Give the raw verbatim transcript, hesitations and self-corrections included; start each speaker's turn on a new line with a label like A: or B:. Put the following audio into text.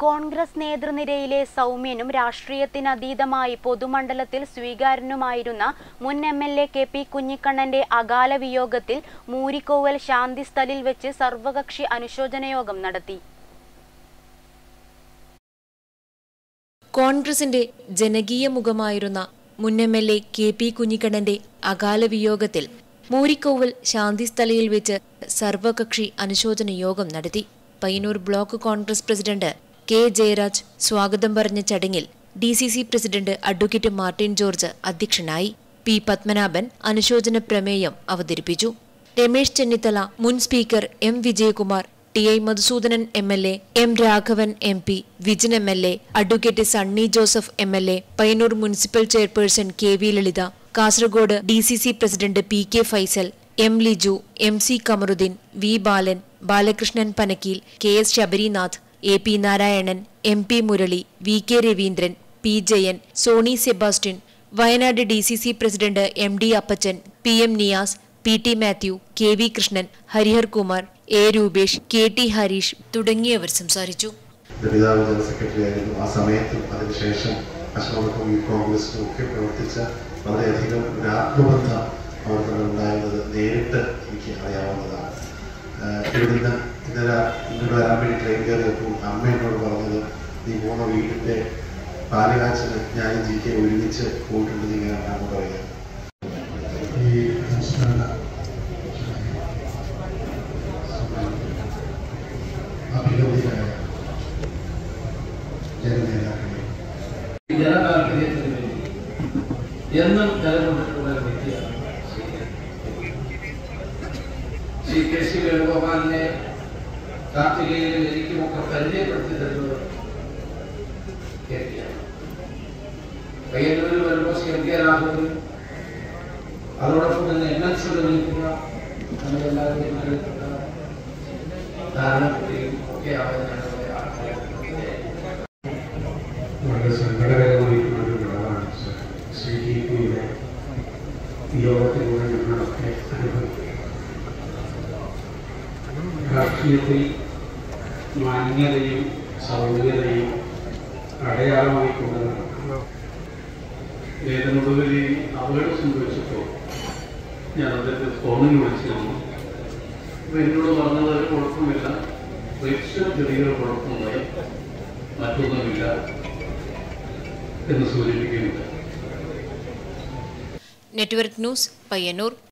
A: കോൺഗ്രസ് നേതൃനിരയിലെ സൗമ്യനും രാഷ്ട്രീയത്തിനതീതമായി പൊതുമണ്ഡലത്തിൽ സ്വീകാര്യനുമായിരുന്ന മുൻ M L A K P കുഞ്ഞിക്കണ്ണന്റെ അകാല വിയോഗത്തിൽ മൂരിക്കോവൽ ശാന്തിസ്ഥലിൽ വെച്ച് സർവകക്ഷി അനുശോചനയോഗം നടത്തി.
B: കോൺഗ്രസിന്റെ ജനകീയ മുഖമായിരുന്ന മുൻ M L A K P കുഞ്ഞിക്കണ്ണന്റെ അകാല വിയോഗത്തിൽ മൂരിക്കോവൽ ശാന്തിസ്ഥലയിൽ വെച്ച് സർവകക്ഷി അനുശോചന യോഗം നടത്തി. Payyanur block Congress president K Jayaraj സ്വാഗതം പറഞ്ഞ ചടങ്ങിൽ D C C president advocate Martin George അധ്യക്ഷനായി. പി പത്മനാഭൻ അനുശോചന പ്രമേയം അവതരിപ്പിച്ചു. രമേശ് ചെന്നിത്തല, മുൻ speaker M Vijayakumar, T I Madhusoodanan M L A, M Raghavan M P, Vijin M L A, advocate Sunny Joseph M L A, Payyanur municipal chairperson K V Lalitha, Kasaragod D C C president P K Faisal, M Liju, M C Kamaruddin, V Balan, Balakrishnan Panakkeel, K S Sabarinath, A P Narayanan, M P Murali, V K Raveendran, P Jayan, Sony Sebastian, Wayanad D C C president M D Appachan, P M Niyas, P T Mathew, K V Krishnan, Harihar Kumar, A Roopesh, K T Hareesh തുടങ്ങിയവർ സംസാരിച്ചു.
C: പിതാവ് general secretary ആയിരുന്നു. ആ സമയത്തും അതിനുശേഷം അശോകർക്കും youth കോൺഗ്രസിനും ഒക്കെ പ്രവർത്തിച്ച വളരെയധികം ഒരു ആത്മബന്ധം അവർ തമ്മിലുണ്ടായിരുന്നത് നേരിട്ട് എനിക്ക് അറിയാവുന്നതാണ്. ഇവിടുന്ന് ഇന്നലെ ഇങ്ങോട്ട് വരാൻ വേണ്ടി ട്രെയിൻ കയറിയപ്പോൾ അമ്മ എന്നോട് പറഞ്ഞത്, നീ പോകുന്ന വീടിൻ്റെ പാലുകാച്ചിന് ഞാനും ജി കെ ഒരുമിച്ച് പോയിട്ടുണ്ട് ഇങ്ങനെയാണ് പറയുക. ഈ അഭിനന്ദിയായ ജനനേതാക്കളെ
D: ജനതാല്പര്യത്തിന് വേണ്ടി എന്നും നിലകൊണ്ടിട്ടുള്ള വ്യക്തിയാണ് ശ്രീ കെ സി വേണുഗോപാലിനെ കാർത്തികയിലും എനിക്കുമൊക്കെ പരിചയപ്പെടുത്തി തരുന്നത് കെ പി ആണ്. പയ്യന്നൂരിൽ വരുമ്പോൾ സി എം കെ രാഘവനും അതോടൊപ്പം തന്നെ എൻ എൽ സിയുടെ നിൽക്കുന്ന നമ്മളെല്ലാവരും ധാരണപ്പെടുകയും ഒക്കെ ആവുന്ന
C: വളരെ സങ്കടകരമായിട്ടുള്ള ഒരു ഘടകമാണ് ശ്രീ ടി പിയുടെ യോഗത്തിലൂടെ ഞങ്ങളൊക്കെ അനുഭവിക്കും. രാഷ്ട്രീയത്തിൽ മാന്യതയും സൗമ്യതയും അടയാളമായി കൊണ്ടുവരണം. ഏതൊടുവിൽ അപകടം സംഭവിച്ചപ്പോൾ ഞാൻ അദ്ദേഹത്തെ ഫോണിൽ വിളിച്ചിരുന്നു. അപ്പോൾ എന്നോട് പറഞ്ഞത് ഒരു കുഴപ്പമില്ല, പരീക്ഷ ചെറിയൊരു കുഴപ്പമുണ്ടായി, മറ്റൊന്നുമില്ല എന്ന് സൂചിപ്പിക്കുന്നുണ്ട്.
B: Network news, Payyanur.